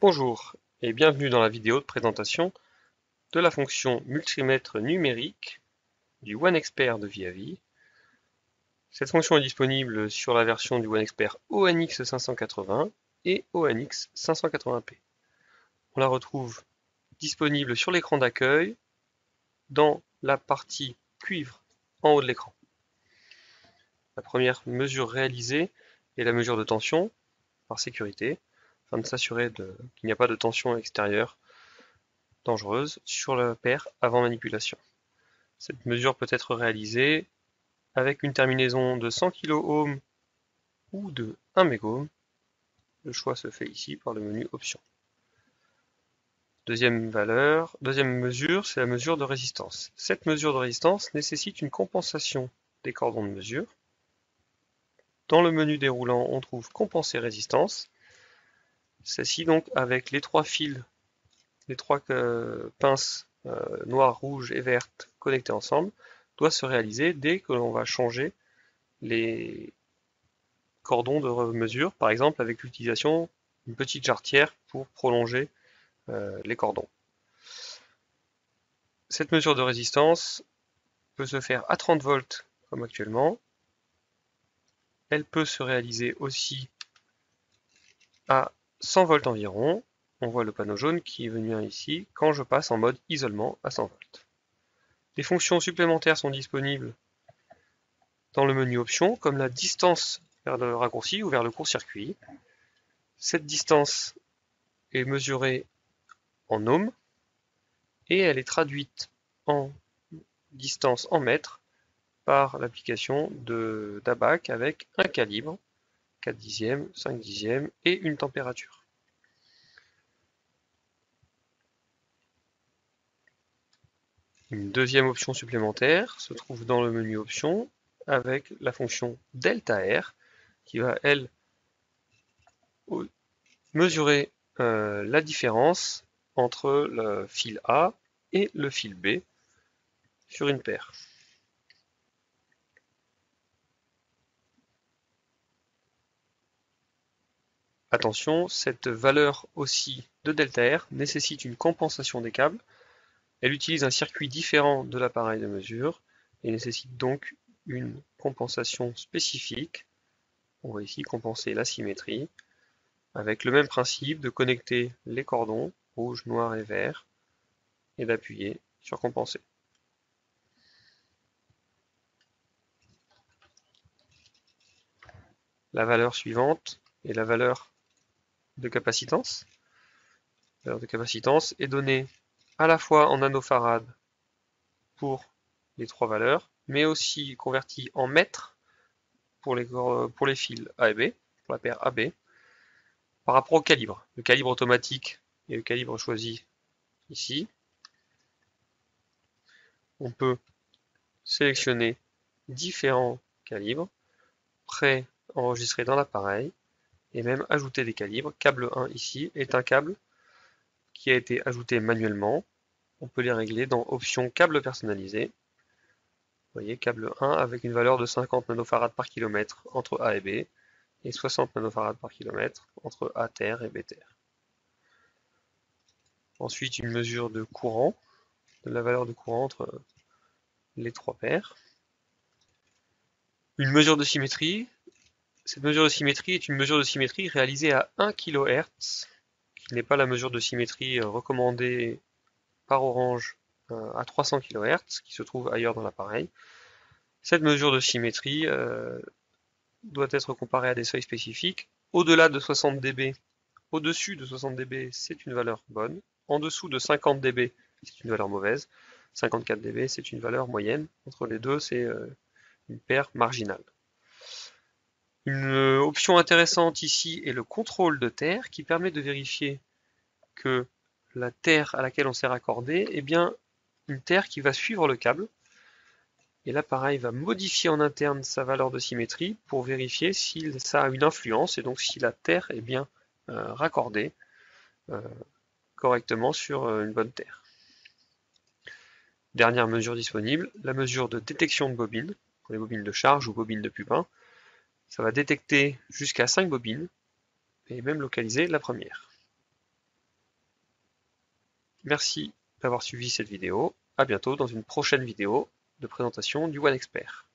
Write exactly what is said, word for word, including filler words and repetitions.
Bonjour et bienvenue dans la vidéo de présentation de la fonction multimètre numérique du OneXpert de Viavi. Cette fonction est disponible sur la version du OneXpert O N X cinq cent quatre-vingts et O N X cinq cent quatre-vingts P. On la retrouve disponible sur l'écran d'accueil dans la partie cuivre en haut de l'écran. La première mesure réalisée est la mesure de tension par sécurité, afin de s'assurer qu'il n'y a pas de tension extérieure dangereuse sur la paire avant manipulation. Cette mesure peut être réalisée avec une terminaison de cent kiloohms ou de un mégohm. Le choix se fait ici par le menu Options. Deuxième valeur, deuxième mesure, c'est la mesure de résistance. Cette mesure de résistance nécessite une compensation des cordons de mesure. Dans le menu déroulant, on trouve Compenser résistance. Celle-ci donc avec les trois fils, les trois euh, pinces euh, noires, rouges et vertes connectées ensemble, doit se réaliser dès que l'on va changer les cordons de mesure, par exemple avec l'utilisation d'une petite jarretière pour prolonger euh, les cordons. Cette mesure de résistance peut se faire à trente volts comme actuellement. Elle peut se réaliser aussi à cent volts environ. On voit le panneau jaune qui est venu ici quand je passe en mode isolement à cent volts. Des fonctions supplémentaires sont disponibles dans le menu options, comme la distance vers le raccourci ou vers le court-circuit. Cette distance est mesurée en ohms et elle est traduite en distance en mètres par l'application d'A B A C avec un calibre, quatre dixièmes, cinq dixièmes et une température. Une deuxième option supplémentaire se trouve dans le menu options avec la fonction delta R qui va, elle, mesurer euh, la différence entre le fil A et le fil B sur une paire. Attention, cette valeur aussi de delta R nécessite une compensation des câbles. Elle utilise un circuit différent de l'appareil de mesure et nécessite donc une compensation spécifique. On va ici compenser la symétrie avec le même principe de connecter les cordons rouge, noir et vert et d'appuyer sur compenser. La valeur suivante est la valeur de capacitance. La valeur de capacitance est donnée à la fois en nanofarad pour les trois valeurs, mais aussi convertie en mètres pour les, pour les fils A et B, pour la paire A B, par rapport au calibre. Le calibre automatique et le calibre choisi ici. On peut sélectionner différents calibres pré-enregistrés dans l'appareil et même ajouter des calibres. Câble un ici est un câble qui a été ajouté manuellement. On peut les régler dans options câble personnalisé. Vous voyez, câble un avec une valeur de cinquante nanofarad par kilomètre entre A et B et soixante nanofarad par kilomètre entre A terre et B terre. Ensuite, une mesure de courant, de la valeur de courant entre les trois paires. Une mesure de symétrie. Cette mesure de symétrie est une mesure de symétrie réalisée à un kilohertz, qui n'est pas la mesure de symétrie recommandée par Orange à trois cents kilohertz, qui se trouve ailleurs dans l'appareil. Cette mesure de symétrie euh, doit être comparée à des seuils spécifiques. Au-delà de soixante décibels, au-dessus de soixante décibels, c'est une valeur bonne. En dessous de cinquante décibels, c'est une valeur mauvaise. cinquante-quatre décibels, c'est une valeur moyenne. Entre les deux, c'est euh, une paire marginale. Une option intéressante ici est le contrôle de terre qui permet de vérifier que la terre à laquelle on s'est raccordé est bien une terre qui va suivre le câble. Et l'appareil va modifier en interne sa valeur de symétrie pour vérifier si ça a une influence et donc si la terre est bien euh, raccordée euh, correctement sur euh, une bonne terre. Dernière mesure disponible, la mesure de détection de bobine, pour les bobines de charge ou bobines de Pupin. Ça va détecter jusqu'à cinq bobines et même localiser la première. Merci d'avoir suivi cette vidéo. À bientôt dans une prochaine vidéo de présentation du OneXpert.